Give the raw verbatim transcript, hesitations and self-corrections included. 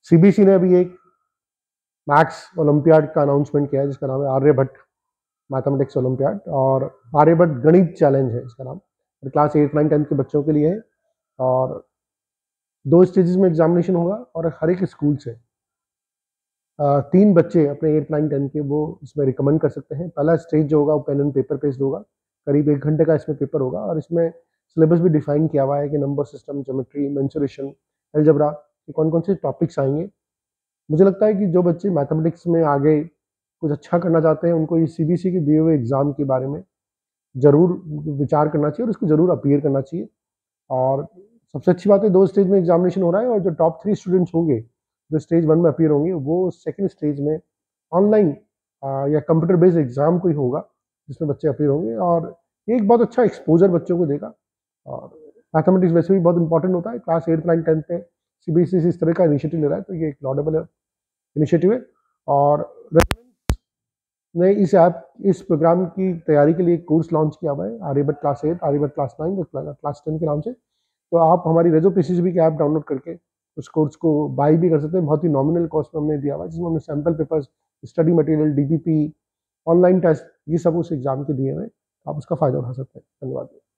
CBSE ने अभी एक मैथ्स ओलंपियाड का अनाउंसमेंट किया है जिसका नाम है आर्यभट्ट मैथमेटिक्स ओलंपियाड, और आर्यभट्ट गणित चैलेंज है इसका नाम। क्लास एट नाइन टेंथ के बच्चों के लिए है, और दो स्टेजेस में एग्जामिनेशन होगा, और हर एक स्कूल से आ, तीन बच्चे अपने एट नाइन टेंथ के वो इसमें रिकमेंड कर सकते हैं। पहला स्टेज जो होगा वो पेन एंड पेपर बेस्ड होगा, करीब एक घंटे का इसमें पेपर होगा, और इसमें सिलेबस भी डिफाइन किया हुआ है कि number system, geometry, mensuration, algebra, ये कौन कौन से टॉपिक्स आएंगे। मुझे लगता है कि जो बच्चे मैथमेटिक्स में आगे कुछ अच्छा करना चाहते हैं उनको ये सीबीएसई के दिए हुए एग्जाम के बारे में जरूर विचार करना चाहिए और इसको जरूर अपीयर करना चाहिए। और सबसे अच्छी बात है दो स्टेज में एग्जामिनेशन हो रहा है, और जो टॉप थ्री स्टूडेंट्स होंगे जो स्टेज वन में अपीयर होंगे वो सेकंड स्टेज में ऑनलाइन या कंप्यूटर बेस्ड एग्जाम कोई होगा जिसमें बच्चे अपीयर होंगे, और ये एक बहुत अच्छा एक्सपोजर बच्चों को देगा। और मैथमेटिक्स वैसे भी बहुत इंपॉर्टेंट होता है, क्लास एट नाइन टेंथ में सीबीएसई इस तरह का इनिशिएटिव ले रहा है, तो ये एक लॉडेबल इनिशिएटिव है। और ने इस ऐप इस प्रोग्राम की तैयारी के लिए एक कोर्स लॉन्च किया हुआ है, Aryabhatta class eight, Aryabhatta class nine और क्लास टेन के नाम से। तो आप हमारी रेजो पीसीबी की ऐप डाउनलोड करके उस कोर्स को बाई भी कर सकते हैं। बहुत ही नॉमिनल कॉस्ट में हमने दिया हुआ है, जिसमें हमने sample papers, study material, DPP, online test, ये सब उस एग्जाम के दिए हुए, आप उसका फायदा उठा सकते हैं। धन्यवाद।